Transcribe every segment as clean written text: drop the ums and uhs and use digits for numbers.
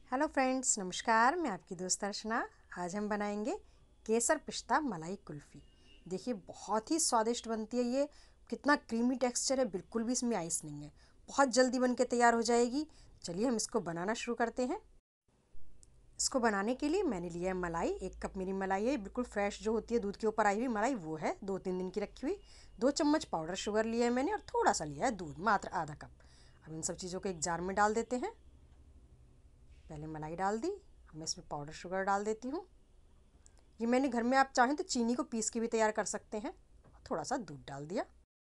Hello friends, नमस्कार। मैं आपकी दोस्त अर्चना। आज हम बनाएंगे केसर पिस्ता मलाई कुल्फ़ी। देखिए, बहुत ही स्वादिष्ट बनती है ये। कितना क्रीमी टेक्सचर है, बिल्कुल भी इसमें आइस नहीं है। बहुत जल्दी बन के तैयार हो जाएगी। चलिए हम इसको बनाना शुरू करते हैं। इसको बनाने के लिए मैंने लिया है मलाई। 1 कप मेरी मलाई है, बिल्कुल फ्रेश जो होती है, दूध के ऊपर आई हुई मलाई वो है, 2-3 दिन की रखी हुई। 2 चम्मच पाउडर शुगर लिया है मैंने और थोड़ा सा लिया है दूध, मात्र आधा कप। अब इन सब चीज़ों को एक जार में डाल देते हैं। पहले मलाई डाल दी। अब मैं इसमें पाउडर शुगर डाल देती हूँ। ये मैंने घर में, आप चाहें तो चीनी को पीस के भी तैयार कर सकते हैं। थोड़ा सा दूध डाल दिया।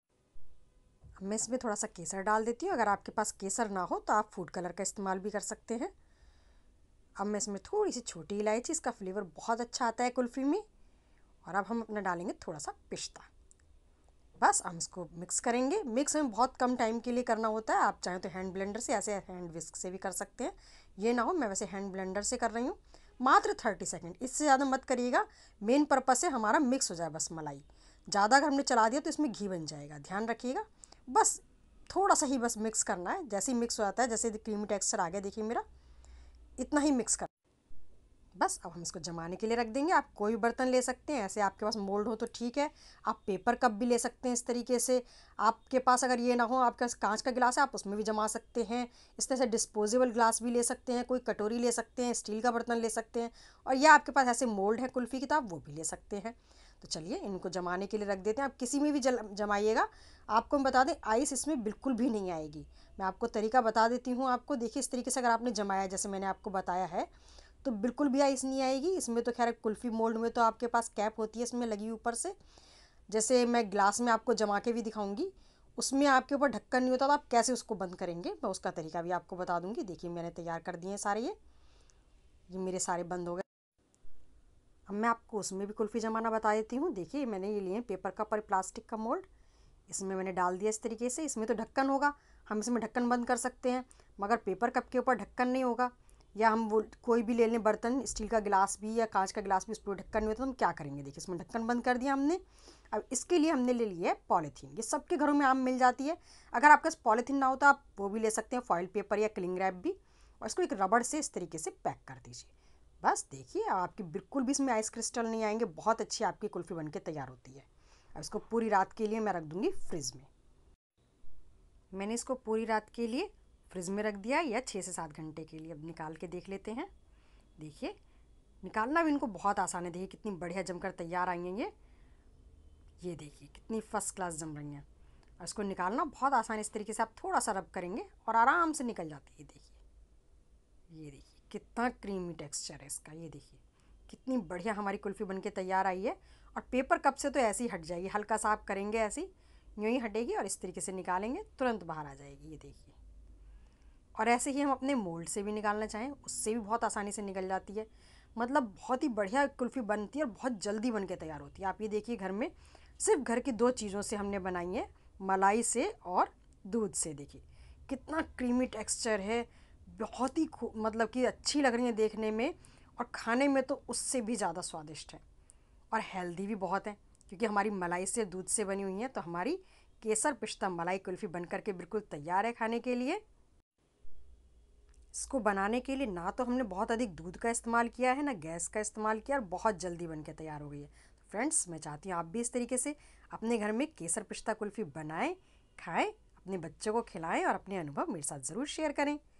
अब मैं इसमें थोड़ा सा केसर डाल देती हूँ। अगर आपके पास केसर ना हो तो आप फूड कलर का इस्तेमाल भी कर सकते हैं। अब मैं इसमें थोड़ी सी छोटी इलायची, इसका फ्लेवर बहुत अच्छा आता है कुल्फ़ी में। और अब हम अपना डालेंगे थोड़ा सा पिस्ता। बस हम इसको मिक्स करेंगे। मिक्स में बहुत कम टाइम के लिए करना होता है। आप चाहें तो हैंड ब्लेंडर से, ऐसे हैंड विस्क से भी कर सकते हैं। ये ना हो, मैं वैसे हैंड ब्लेंडर से कर रही हूँ। मात्र 30 सेकेंड, इससे ज़्यादा मत करिएगा। मेन पर्पस है हमारा मिक्स हो जाए बस मलाई। ज़्यादा अगर हमने चला दिया तो इसमें घी बन जाएगा, ध्यान रखिएगा। बस थोड़ा सा ही बस मिक्स करना है। जैसे ही मिक्स हो जाता है, जैसे क्रीमी टेक्सचर आ गया देखिए मेरा, इतना ही मिक्स कर। बस अब हम इसको जमाने के लिए रख देंगे। आप कोई भी बर्तन ले सकते हैं, ऐसे आपके पास मोल्ड हो तो ठीक है। आप पेपर कप भी ले सकते हैं इस तरीके से। आपके पास अगर ये ना हो, आपके पास कांच का गिलास है, आप उसमें भी जमा सकते हैं। इस तरह से डिस्पोजेबल ग्लास भी ले सकते हैं, कोई कटोरी ले सकते हैं, स्टील का बर्तन ले सकते हैं। और या आपके पास ऐसे मोल्ड है कुल्फ़ी की, तो आप वो भी ले सकते हैं। तो चलिए इनको जमाने के लिए रख देते हैं। आप किसी में भी जमाइएगा। आपको हम बता दें, आइस इसमें बिल्कुल भी नहीं आएगी। मैं आपको तरीका बता देती हूँ। आपको देखिए, इस तरीके से अगर आपने जमाया जैसे मैंने आपको बताया है, तो बिल्कुल भी आइस नहीं आएगी इसमें। तो खैर, कुल्फ़ी मोल्ड में तो आपके पास कैप होती है इसमें लगी ऊपर से। जैसे मैं ग्लास में आपको जमा के भी दिखाऊंगी, उसमें आपके ऊपर ढक्कन नहीं होता, तो आप कैसे उसको बंद करेंगे मैं उसका तरीका भी आपको बता दूंगी। देखिए, मैंने तैयार कर दिए हैं सारे। ये मेरे सारे बंद हो गए। अब मैं आपको उसमें भी कुल्फ़ी जमाना बता देती हूँ। देखिए, मैंने ये लिए पेपर कप और प्लास्टिक का मोल्ड। इसमें मैंने डाल दिया इस तरीके से। इसमें तो ढक्कन होगा, हम इसमें ढक्कन बंद कर सकते हैं। मगर पेपर कप के ऊपर ढक्कन नहीं होगा। या हम वो कोई भी ले लें बर्तन, स्टील का गिलास भी या कांच का गिलास भी, उस पर ढक्कन नहीं होता, तो हम क्या करेंगे। देखिए, इसमें ढक्कन बंद कर दिया हमने। अब इसके लिए हमने ले लिया है पॉलीथीन। ये सबके घरों में आम मिल जाती है। अगर आपके पास पॉलीथीन ना हो तो आप वो भी ले सकते हैं, फॉइल पेपर या क्लिंग रैप भी। और इसको एक रबड़ से इस तरीके से पैक कर दीजिए। बस देखिए, आपकी बिल्कुल भी इसमें आइस क्रिस्टल नहीं आएंगे। बहुत अच्छी आपकी कुल्फ़ी बन के तैयार होती है। अब इसको पूरी रात के लिए मैं रख दूँगी फ्रिज में। मैंने इसको पूरी रात के लिए फ्रिज में रख दिया, या 6 से 7 घंटे के लिए। अब निकाल के देख लेते हैं। देखिए, निकालना भी इनको बहुत आसान है। देखिए कितनी बढ़िया जमकर तैयार आई हैं ये देखिए कितनी फर्स्ट क्लास जम रही हैं। और इसको निकालना बहुत आसान है। इस तरीके से आप थोड़ा सा रब करेंगे और आराम से निकल जाती है। देखिए, ये देखिए कितना क्रीमी टेक्सचर है इसका। ये देखिए कितनी बढ़िया हमारी कुल्फ़ी बन के तैयार आई है। और पेपर कप से तो ऐसे ही हट जाएगी, हल्का सा आप करेंगे ऐसे यूँ ही हटेगी, और इस तरीके से निकालेंगे तुरंत बाहर आ जाएगी। ये देखिए। और ऐसे ही हम अपने मोल्ड से भी निकालना चाहें, उससे भी बहुत आसानी से निकल जाती है। मतलब बहुत ही बढ़िया कुल्फ़ी बनती है और बहुत जल्दी बन के तैयार होती है। आप ये देखिए, घर में सिर्फ घर की 2 चीज़ों से हमने बनाई है, मलाई से और दूध से। देखिए कितना क्रीमी टेक्सचर है। बहुत ही मतलब कि अच्छी लग रही है देखने में, और खाने में तो उससे भी ज़्यादा स्वादिष्ट है। और हेल्दी भी बहुत है, क्योंकि हमारी मलाई से, दूध से बनी हुई है। तो हमारी केसर पिस्ता मलाई कुल्फ़ी बन करके बिल्कुल तैयार है खाने के लिए। इसको बनाने के लिए ना तो हमने बहुत अधिक दूध का इस्तेमाल किया है, ना गैस का इस्तेमाल किया, और बहुत जल्दी बन के तैयार हो गई है। तो फ्रेंड्स, मैं चाहती हूँ आप भी इस तरीके से अपने घर में केसर पिस्ता कुल्फ़ी बनाएं, खाएं, अपने बच्चों को खिलाएं और अपने अनुभव मेरे साथ ज़रूर शेयर करें।